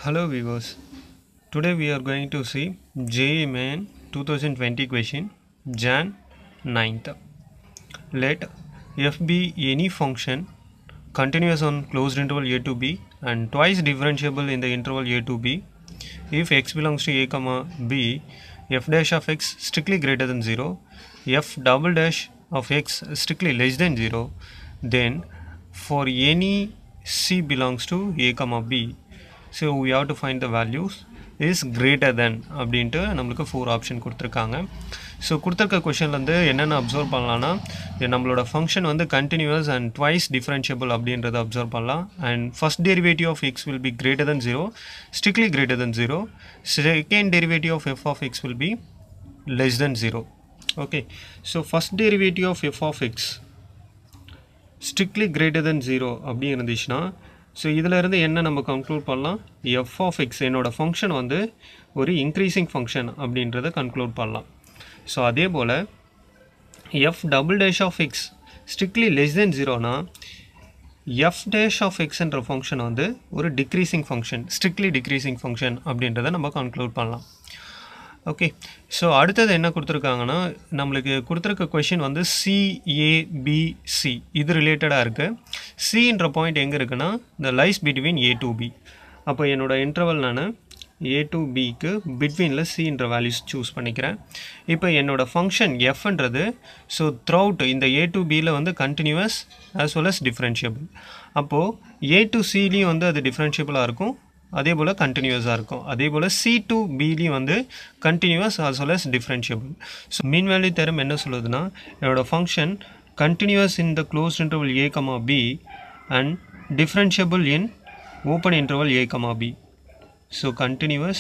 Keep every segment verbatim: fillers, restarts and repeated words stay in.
Hello viewers, today we are going to see J E E Main twenty twenty question Jan ninth. Let f be any function continuous on closed interval a to b and twice differentiable in the interval a to b. If x belongs to a comma b, f dash of x strictly greater than zero, f double dash of x strictly less than zero, then for any c belongs to a comma b, so we have to find the values is greater than அப்படின்ட்டு நம்மளுக்கு four option கொடுத்துருக்காங்க. So கொடுத்துருக்க கொஷன்லேருந்து என்னென்ன observe பண்ணலான்னா, நம்மளோட function வந்து continuous and twice differentiable அப்படின்றத observe பண்ணலாம். And first derivative of x will be greater than zero, strictly greater than zero. Second derivative of f of x will be less than zero. Okay, so first derivative of f of x strictly greater than zero அப்படி இருந்துச்சுன்னா, so இதில் இருந்து என்ன நம்ம conclude பண்ணலாம், f of x என்னோட function வந்து ஒரு இன்க்ரீசிங் ஃபங்க்ஷன் அப்படின்றத கன்க்ளூட் பண்ணலாம். ஸோ அதே போல் f double dash of x strictly less than ஜீரோனா, எஃப் டேஷ் ஆஃப் எக்ஸ்ன்ற ஃபங்க்ஷன் வந்து ஒரு decreasing function, strictly decreasing function அப்படின்றத நம்ம கன்க்ளூட் பண்ணலாம். ஓகே, ஸோ அடுத்தது என்ன கொடுத்துருக்காங்கன்னா, நம்மளுக்கு கொடுத்துருக்க கொஷின் வந்து சிஏபிசி இது ரிலேட்டடாக இருக்குது. சின்ற பாயிண்ட் எங்கே இருக்குன்னா, இந்த lies between A to B. அப்போ என்னோடய இன்டர்வல் நான் ஏ டு பிக்கு பிட்வீனில் சின்ற வேல்யூஸ் சூஸ் பண்ணிக்கிறேன். இப்போ என்னோடய ஃபங்க்ஷன் எஃப்ன்றது ஸோ த்ரூஅவுட் இந்த ஏ டு பியில் வந்து continuous as well as differentiable. அப்போது ஏ டு சிலையும் வந்து அது டிஃப்ரென்ஷியபிளாக இருக்கும், அதே போல் கண்டினியூஸாக இருக்கும். அதே போல் சி டு பிலையும் வந்து continuous as well as differentiable. So mean value theorem என்ன சொல்லுதுன்னா, என்னோடய function continuous in the closed interval a comma b and differentiable in open interval a comma b. So continuous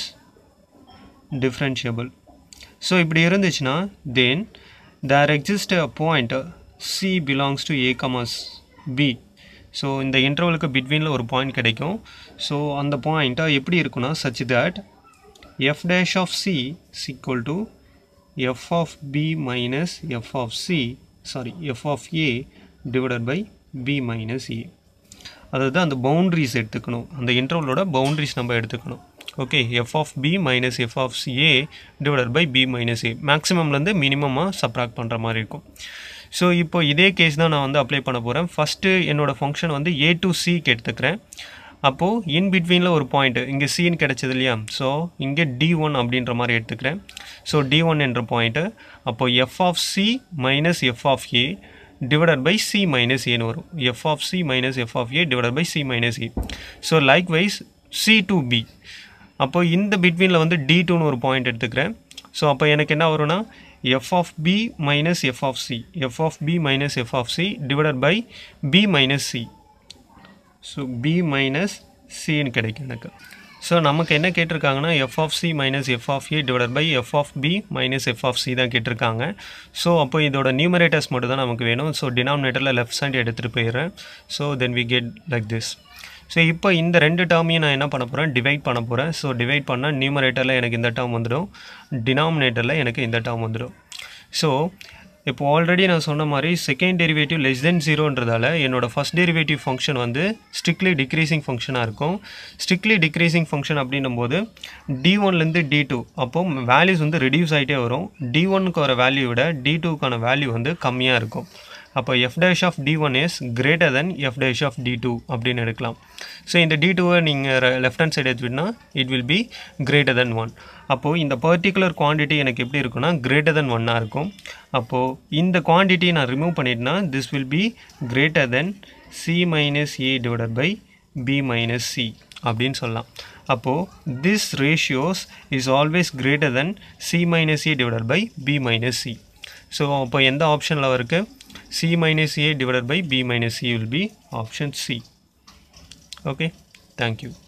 differentiable. So இப்படி இருந்துச்சுன்னா, then there exists a point c belongs to a comma b. So இந்த இன்டர்வலுக்கு பிட்வீனில் ஒரு point கிடைக்கும். So அந்த பாயிண்ட்டை எப்படி இருக்குன்னா, such that f dash of c is equal to f of b minus f of c sorry f of a divided by b minus a. அதாவது அந்த பவுண்ட்ரிஸ் எடுத்துக்கணும், அந்த இன்டர்வலோட பவுண்ட்ரிஸ் நம்ம எடுத்துக்கணும். Okay, f of b minus f of a divided by b minus a மேக்ஸிமம்லேருந்து மினிமமாக subtract பண்ணுற மாதிரி இருக்கும். ஸோ இப்போ இதே கேஸ் தான் நான் வந்து அப்ளை பண்ண போகிறேன். ஃபஸ்ட்டு என்னோடய ஃபங்க்ஷன் வந்து ஏ டு சிக்கு எடுத்துக்கிறேன். அப்போது இன் பிட்வீனில் ஒரு பாயிண்ட் இங்கே சின்னு கிடச்சது இல்லையா, ஸோ இங்கே டி ஒன் அப்படின்ற மாதிரி எடுத்துக்கிறேன். ஸோ டி ஒன் என்ற பாயிண்ட்டு, அப்போது f of C minus f of A divided by C minus ஏன்னு வரும். F of C minus f of A divided by C minus A. So likewise C to B, அப்போது இந்த பிட்வீனில் வந்து D டூன்னு ஒரு point எடுத்துக்கிறேன். So அப்போ எனக்கு என்ன வரும்னா, f of b minus f of c, f of b minus f of c divided by b minus c. So b minus c ன்னு கிடைக்கும் எனக்கு. ஸோ நமக்கு என்ன கேட்டிருக்காங்கன்னா, f of c minus f of a divided by f of b minus f of c தான் கேட்டிருக்காங்க. So அப்போ இதோட numerators மட்டும் தான் நமக்கு வேணும். ஸோ டினாமினேட்டரில் லெஃப்ட் சைடு எடுத்துகிட்டு போயிடுறேன். So then we get like this. So இப்போ இந்த ரெண்டு டேர்மையும் நான் என்ன பண்ண போகிறேன், டிவைட் பண்ண போகிறேன். ஸோ டிவைட் பண்ணால் நியூமரேட்டரில் எனக்கு இந்த டேர்ம் வந்துடும், டினாமினேட்டரில் எனக்கு இந்த டேர்ம் வந்துடும். ஸோ இப்போ ஆல்ரெடி நான் சொன்ன மாதிரி செகண்ட் டெரிவேட்டிவ் லெஸ் தென் ஜீரோன்றதால என்னோடய ஃபஸ்ட் டெரிவேட்டிவ் ஃபங்க்ஷன் வந்து ஸ்ட்ரிக்ட்லி டிக்ரீசிங் ஃபங்க்ஷனாக இருக்கும். ஸ்ட்ரிக்ட்லி டிக்ரீசிங் ஃபங்க்ஷன் அப்படின்னும் போது டி ஒன்லேருந்து டி டூ அப்போது வேல்யூஸ் வந்து ரெடியூஸ் ஆகிட்டே வரும். டி ஒன்னுக்கு வர வேல்யூ விட டி டூக்கான வேல்யூ வந்து கம்மியாக இருக்கும். அப்போ f dash of T one is greater than f dash of T two அப்படின்னு எடுக்கலாம். ஸோ இந்த டி டூவை நீங்கள் லெஃப்ட் ஹேண்ட் சைடு எடுத்துவிட்னா it will be greater than one. அப்போது இந்த பர்டிகுலர் குவான்டிட்டி எனக்கு எப்படி இருக்குன்னா, கிரேட்டர் தென் ஒன்னாக இருக்கும். அப்போது இந்த குவான்டிட்டி நான் ரிமூவ் பண்ணிட்டேன்னா this will be greater than C minus A divided by B minus C அப்படின்னு சொல்லலாம். அப்போது this ratios is always greater than C minus A divided by B minus C. So அப்போ எந்த ஆப்ஷனில் இருக்குது, c minus a divided by b minus c will be option C. Okay, thank you.